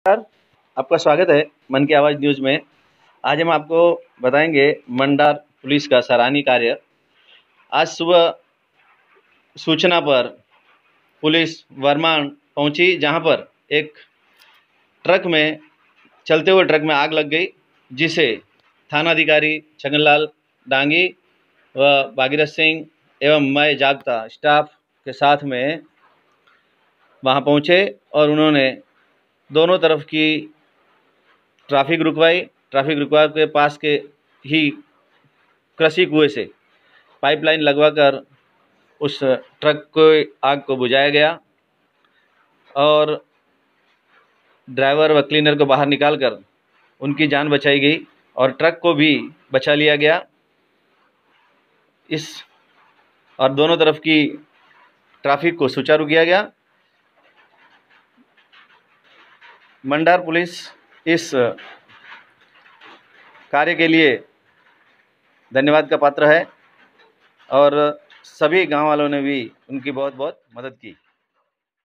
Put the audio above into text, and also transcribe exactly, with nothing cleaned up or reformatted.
नमस्कार, आपका स्वागत है मन की आवाज़ न्यूज़ में। आज हम आपको बताएंगे मंडार पुलिस का सराहनीय कार्य। आज सुबह सूचना पर पुलिस वरमान पहुंची, जहां पर एक ट्रक में चलते हुए ट्रक में आग लग गई, जिसे थानाधिकारी छगनलाल डांगी व भागीरथ सिंह एवं मैं जागता स्टाफ के साथ में वहां पहुंचे और उन्होंने दोनों तरफ की ट्रैफिक रुकवाई। ट्रैफिक रुकवा के पास के ही कृषि कुएं से पाइपलाइन लगवाकर उस ट्रक को आग को बुझाया गया और ड्राइवर व क्लीनर को बाहर निकालकर उनकी जान बचाई गई और ट्रक को भी बचा लिया गया। इस और दोनों तरफ की ट्रैफिक को सुचारू किया गया। मंडार पुलिस इस कार्य के लिए धन्यवाद का पात्र है और सभी गांव वालों ने भी उनकी बहुत बहुत मदद की।